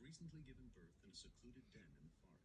recently given birth in a secluded den in the forest.